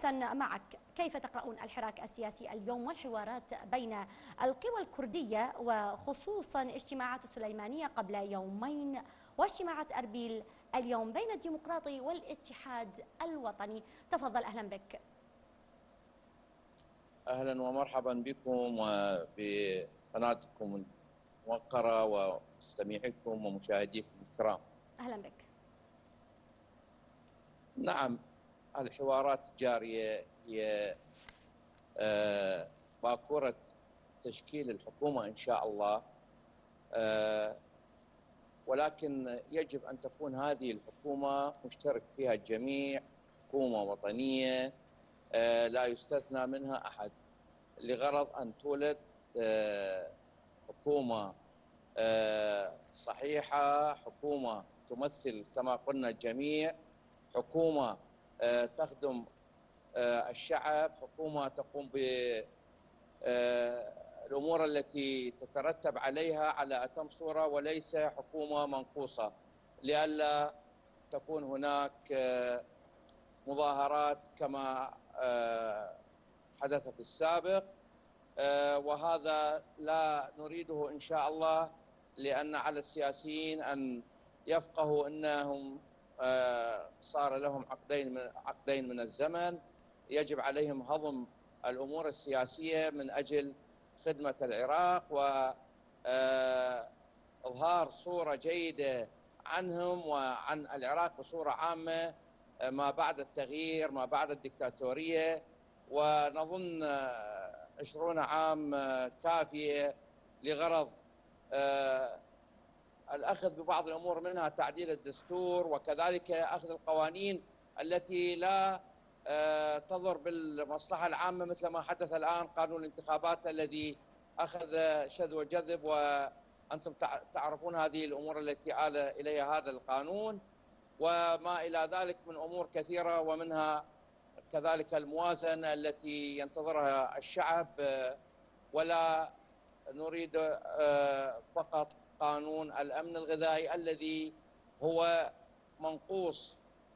معك، كيف تقرؤون الحراك السياسي اليوم والحوارات بين القوى الكردية وخصوصا اجتماعات السليمانية قبل يومين واجتماعات أربيل اليوم بين الديمقراطي والاتحاد الوطني؟ تفضل، أهلا بك. أهلا ومرحبا بكم وبقناتكم الموقرة ومستمعيكم ومشاهديكم الكرام. أهلا بك. نعم، الحوارات الجارية هي باكورة تشكيل الحكومة إن شاء الله، ولكن يجب أن تكون هذه الحكومة مشترك فيها الجميع، حكومة وطنية لا يستثنى منها أحد، لغرض أن تولد حكومة صحيحة، حكومة تمثل كما قلنا الجميع، حكومة تخدم الشعب، حكومة تقوم بالأمور التي تترتب عليها على أتم صورة، وليس حكومة منقوصة، لئلا تكون هناك مظاهرات كما حدث في السابق، وهذا لا نريده إن شاء الله، لأن على السياسيين أن يفقهوا أنهم صار لهم عقدين من الزمن، يجب عليهم هضم الأمور السياسية من أجل خدمة العراق وإظهار صورة جيدة عنهم وعن العراق بصورة عامة ما بعد التغيير، ما بعد الدكتاتورية. ونظن 20 عام كافية لغرض الأخذ ببعض الأمور، منها تعديل الدستور وكذلك أخذ القوانين التي لا تضر بالمصلحة العامة، مثل ما حدث الآن قانون الانتخابات الذي أخذ شذ وجذب، وأنتم تعرفون هذه الأمور التي آل إليها هذا القانون، وما إلى ذلك من أمور كثيرة، ومنها كذلك الموازنة التي ينتظرها الشعب. ولا نريد فقط قانون الأمن الغذائي الذي هو منقوص،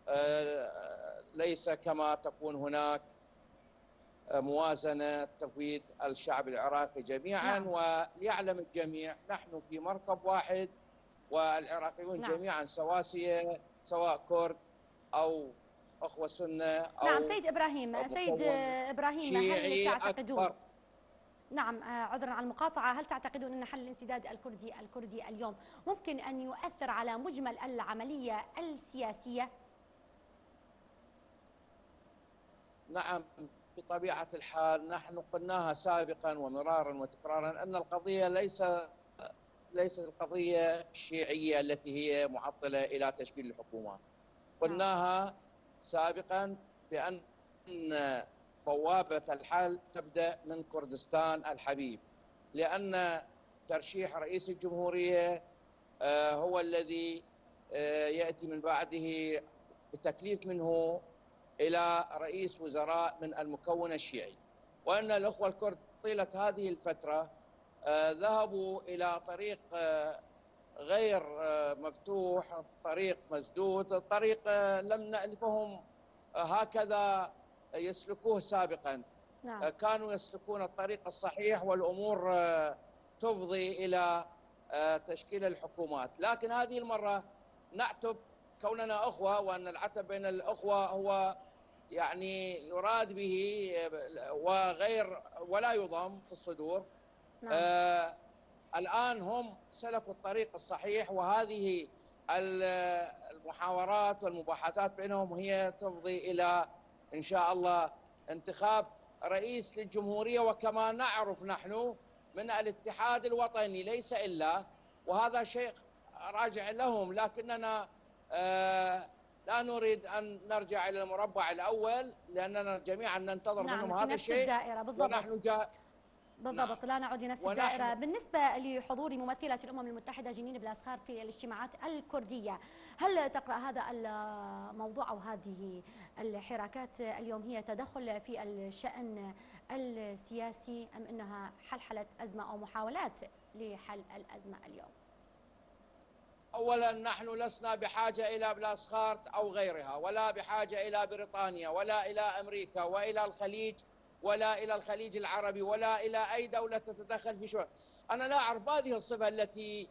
ليس كما تكون هناك موازنة تفيد الشعب العراقي جميعا. نعم. وليعلم الجميع نحن في مركب واحد، والعراقيون نعم. جميعا سواسية، سواء كرد أو أخوة سنة نعم أو سيد إبراهيم، مكون هل شيعي تعتقدون، أكبر. نعم عذرا على المقاطعة، هل تعتقدون أن حل الانسداد الكردي اليوم ممكن أن يؤثر على مجمل العملية السياسية؟ نعم، بطبيعة الحال نحن قلناها سابقا ومرارا وتكرارا أن القضية ليست القضية الشيعية التي هي معطلة إلى تشكيل الحكومة. قلناها سابقا بأن بوابة الحل تبدأ من كردستان الحبيب، لأن ترشيح رئيس الجمهورية هو الذي يأتي من بعده بتكليف منه إلى رئيس وزراء من المكون الشيعي. وأن الأخوة الكرد طيلة هذه الفترة ذهبوا إلى طريق غير مفتوح، طريق مسدود، طريق لم نألفهم هكذا يسلكوه سابقا. نعم. كانوا يسلكون الطريق الصحيح والأمور تفضي إلى تشكيل الحكومات، لكن هذه المرة نعتب كوننا أخوة، وأن العتب بين الأخوة هو يعني يراد به ولا يضم في الصدور. نعم. الآن هم سلكوا الطريق الصحيح، وهذه المحاورات والمباحثات بينهم هي تفضي إلى إن شاء الله انتخاب رئيس للجمهورية. وكما نعرف نحن من الاتحاد الوطني ليس إلا، وهذا شيء راجع لهم، لكننا لا نريد أن نرجع إلى المربع الأول، لأننا جميعا ننتظر منهم في هذا نفس الشيء. الدائرة بالضبط. ونحن بالضبط. لا نعود لنفس الدائرة. بالنسبة لحضور ممثلة الأمم المتحدة جنين بلاسخار في الاجتماعات الكردية، هل تقرأ هذا الموضوع أو هذه الحراكات اليوم هي تدخل في الشأن السياسي، أم أنها حلحلة أزمة أو محاولات لحل الأزمة اليوم؟ أولا نحن لسنا بحاجة إلى بلاسخارت أو غيرها، ولا بحاجة إلى بريطانيا، ولا إلى أمريكا، وإلى الخليج، ولا إلى الخليج العربي، ولا إلى أي دولة تتدخل في شؤون. أنا لا أعرف هذه الصفة التي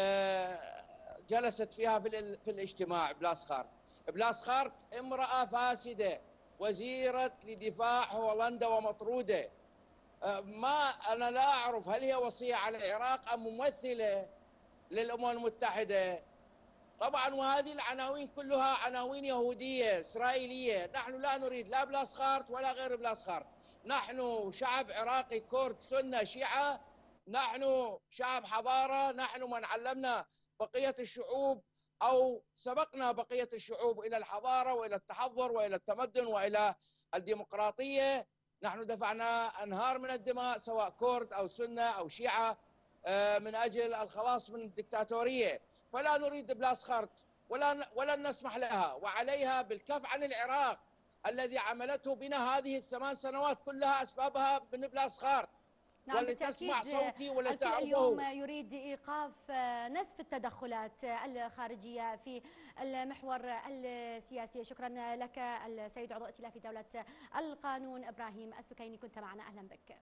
جلست فيها في الاجتماع بلاسخارت. بلاسخارت امرأة فاسدة، وزيرة لدفاع هولندا ومطرودة. ما أنا لا أعرف هل هي وصية على العراق أم ممثلة للأمم المتحدة. طبعا وهذه العناوين كلها عناوين يهودية إسرائيلية. نحن لا نريد لا بلاسخارت ولا غير بلاسخارت. نحن شعب عراقي كرد سنة شيعة، نحن شعب حضارة، نحن من علمنا بقية الشعوب أو سبقنا بقية الشعوب إلى الحضارة وإلى التحضر وإلى التمدن وإلى الديمقراطية. نحن دفعنا أنهار من الدماء سواء كرد أو سنة أو شيعة من أجل الخلاص من الدكتاتورية. فلا نريد بلاسخارت ولن نسمح لها، وعليها بالكف عن العراق الذي عملته بنا هذه الثمان سنوات كلها أسبابها من بلاسخارت. نعم ولتسمع بالتأكيد. صوتي الكل اليوم ولتعرفه. يريد إيقاف نسف التدخلات الخارجية في المحور السياسي. شكرا لك السيد عضو ائتلاف دولة القانون إبراهيم السكيني، كنت معنا، أهلا بك.